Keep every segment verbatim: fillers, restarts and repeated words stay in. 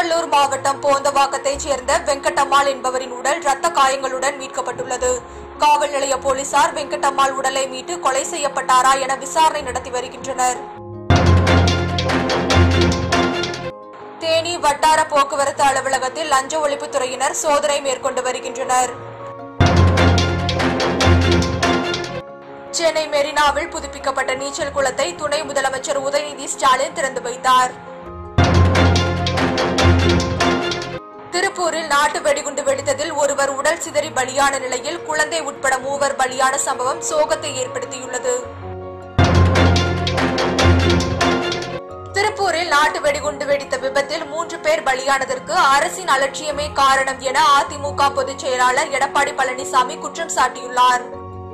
திருவள்ளூர் மாவட்டம் போந்தவாக்கத்தைச் சேர்ந்த வெங்கடம்மாள் என்பவரின் உடல் இரத்த காயங்களுடன் மீட்கப்பட்டுள்ளது. காவல் நிலைய போலீசார் வெங்கடம்மாள் உடலை மீட்டு கொலை செய்யப்பட்டாரா என விசாரணை நடத்தி வருகின்றனர். தேனி வட்டார போக்குவரத்து அலுவலகத்தில் லஞ்ச ஒழிப்புத்துறையினர் சோதனை மேற்கொண்டு வருகின்றனர். சென்னை மெரினாவில் புதுப்பிக்கப்பட்ட நீச்சல் குளத்தை துணை முதலமைச்சர் உதயநிதி ஸ்டாலின் திறந்து வைத்தார். திருப்பூரில் நாட்டு வெடிகுண்டு வெடித்ததில் ஒருவர் உடல் சிதறி பலியான நிலையில் குழந்தை உட்பட மூவர் பலியான சம்பவம் சோகத்தை ஏற்படுத்தியுள்ளது. திருப்பூரில் நாட்டு வெடிகுண்டு வெடித்த விபத்தில் மூன்று பேர் பலியானதற்கு அரசின் அலட்சியமே காரணம் என அதிமுக பொதுச் செயலாளர் எடப்பாடி பழனிசாமி குற்றம் சாட்டியுள்ளார்.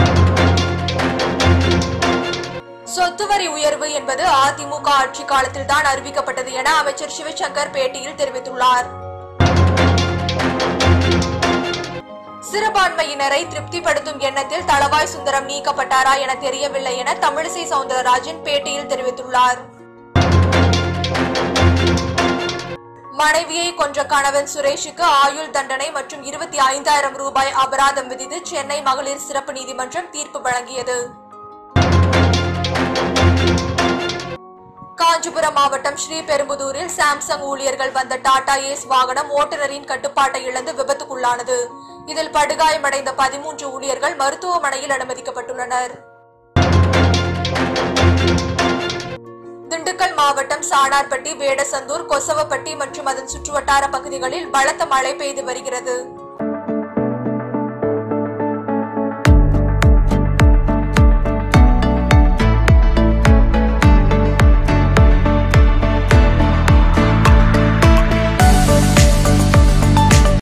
சொத்து வரி உயர்வு என்பது அதிமுக ஆட்சி காலத்தில் தான் அறிவிக்கப்பட்டது என அமைச்சர் சிவசங்கர் பேட்டியில் தெரிவித்துள்ளார். சிறுபான்மையினரை திருப்திப்படுத்தும் எண்ணத்தில் தளவாய் சுந்தரம் நீக்கப்பட்டாரா என தெரியவில்லை என தமிழிசை சவுந்தரராஜன் பேட்டியில் தெரிவித்துள்ளார். மனைவியை கொன்ற கணவன் சுரேஷுக்கு ஆயுள் தண்டனை மற்றும் இருபத்தி ஐந்தாயிரம் ரூபாய் அபராதம் விதித்து சென்னை மகளிர் சிறப்பு நீதிமன்றம் தீர்ப்பு வழங்கியது. காஞ்சிபுரம் மாவட்டம் ஸ்ரீபெரும்புதூரில் சாம்சங் ஊழியர்கள் வந்த டாடா ஏஸ் வாகனம் ஓட்டுநரின் கட்டுப்பாட்டை இழந்து விபத்துக்குள்ளானது. இதில் படுகாயமடைந்த பதிமூன்று ஊழியர்கள் மருத்துவமனையில் அனுமதிக்கப்பட்டுள்ளனர். திண்டுக்கல் மாவட்டம் சாணார்பட்டி, வேடசந்தூர், கொசவப்பட்டி மற்றும் அதன் சுற்றுவட்டார பகுதிகளில் பலத்த மழை பெய்து வருகிறது.